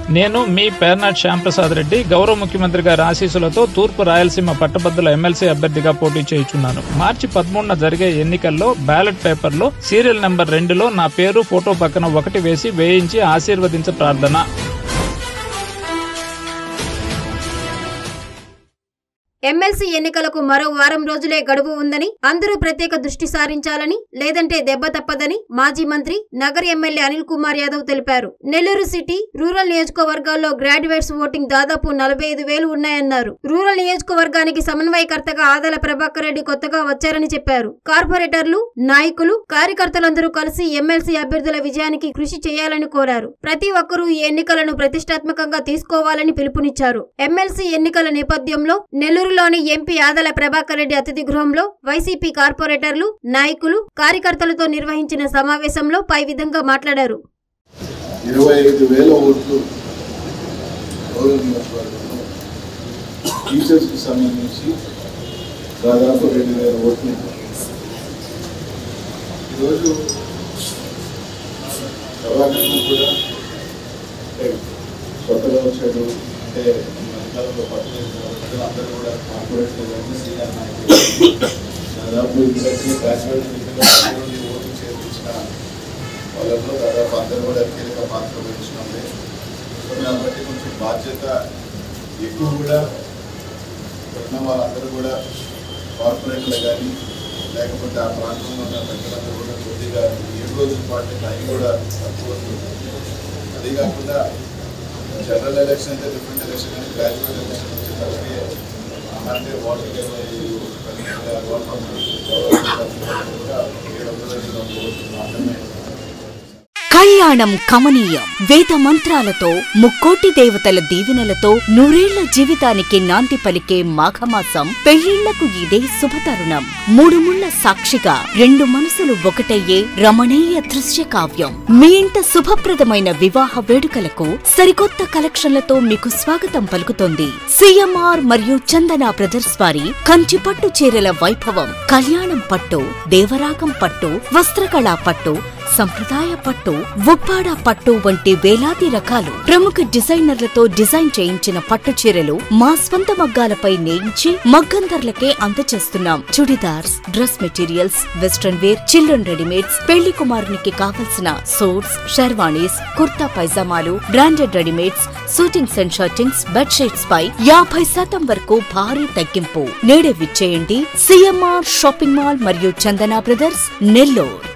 నేను మీ పేర్నాట్ శ్యాంప్రసాద్ రెడ్డి గౌరవ ముఖ్యమంత్రి గారి ఆశీస్సులతో తూర్పు రాయలసీమ పట్టభద్రుల ఎమ్మెల్సీ అభ్యర్థిగా పోటీ చేయుచున్నాను. మార్చి 13న జరిగే ఎన్నికల్లో బ్యాలెట్ పేపర్లో సీరియల్ నెంబర్ 2లో నా పేరు ఫోటో పక్కన 1 వేసి వేయించి ఆశీర్వదించ ప్రార్థన. ఎమ్మెల్సీ ఎన్నికలకు మరో వారం రోజులే గడువు ఉందని, అందరూ ప్రత్యేక దృష్టి సారించాలని, లేదంటే దెబ్బ తప్పదని మాజీ మంత్రి నగర్ ఎమ్మెల్యే అనిల్ కుమార్ యాదవ్ తెలిపారు. నెల్లూరు సిటీ రూరల్ నియోజకవర్గాల్లో గ్రాడ్యుయేట్స్ ఓటింగ్ దాదాపు 45,000 ఉన్నాయన్నారు. రూరల్ నియోజకవర్గానికి సమన్వయకర్తగా ఆదాల ప్రభాకర్ రెడ్డి కొత్తగా వచ్చారని చెప్పారు. కార్పొరేటర్లు, నాయకులు, కార్యకర్తలందరూ కలిసి ఎమ్మెల్సీ అభ్యర్థుల విజయానికి కృషి చేయాలని కోరారు. ప్రతి ఒక్కరూ ఈ ఎన్నికలను ప్రతిష్టాత్మకంగా తీసుకోవాలని పిలుపునిచ్చారు. ఎమ్మెల్సీ ఎన్నికల నేపథ్యంలో నెల్లూరు లోని ఎంపీ ఆదాల ప్రభాకర్ రెడ్డి అతిథి గృహంలో వైసీపీ కార్పొరేటర్లు, నాయకులు, కార్యకర్తలతో నిర్వహించిన సమావేశంలో పై విధంగా మాట్లాడారు. 25,000 ఓట్లు టీచర్స్ కి సంబంధించి దాదాపు 2,000 ఓట్లు. ఈరోజు ప్రభాకర్ కూడా కొత్తగా వచ్చాడు అంటే అందరూ కూడా కార్పొరేషన్ సీనియర్ నాయకులు దాదాపు ఇద్దరికి గ్రాడ్యుయేట్ ఓటు చేర్పించిన వాళ్ళలో దాదాపు అందరూ కూడా కీలక పాత్ర వహించినది. కాబట్టి కొంచెం బాధ్యత ఎక్కువ కూడా ఉన్న వాళ్ళందరూ కూడా కార్పొరేటర్లు కానీ లేకపోతే ఆ ప్రాంతంలో ఉన్న ప్రజలందరూ కూడా కొద్దిగా 7 రోజుల పాటు టైం కూడా తక్కువ వస్తుంది. అదే కాకుండా జనరల్ ఎలక్షన్ అయితే డిఫరెంట్ ఎలక్షన్ కానీ గ్రాడ్యుయేట్ ఎలక్షన్ వచ్చేసరికి అంటే ఓటు 700 మాత్రమే. కళ్యాణం కమనీయం. వేద మంత్రాలతో, ముక్కోటి దేవతల దీవెనలతో నూరేళ్ల జీవితానికి నాంది పలికే మాఘమాసం పెళ్లిళ్లకు ఇదే శుభతరుణం. 3 ముళ్ల సాక్షిగా 2 మనసులు ఒకటయ్యే రమణీయ దృశ్య కావ్యం. మీ ఇంట శుభప్రదమైన వివాహ వేడుకలకు సరికొత్త కలెక్షన్లతో మీకు స్వాగతం పలుకుతోంది సిఎంఆర్ మరియు చందన బ్రదర్స్ వారి కంచి పట్టు చీరల వైభవం. కళ్యాణం పట్టు, దేవరాగం పట్టు, వస్త్రకళా పట్టు, సంప్రదాయ పట్టు, ఉప్పాడ పట్టు వంటి వేలాది రకాలు ప్రముఖ డిజైనర్లతో డిజైన్ చేయించిన పట్టు చీరలు మా స్వంత మగ్గాలపై నేయించి మగ్గం ధరలకే అందజేస్తున్నాం. Churidars, dress materials, western wear, children readymades, పెళ్లి కుమారునికి కావలసిన సూట్స్, షెర్వాణీస్, కుర్తా పైజామాలు, branded readymades, suitings and shirtings, bedsheets పై 50% వరకు భారీ తగ్గింపు. నేడే విచ్చేయండి సిఎంఆర్ షాపింగ్ మాల్ మరియు చందన బ్రదర్స్, నెల్లూరు.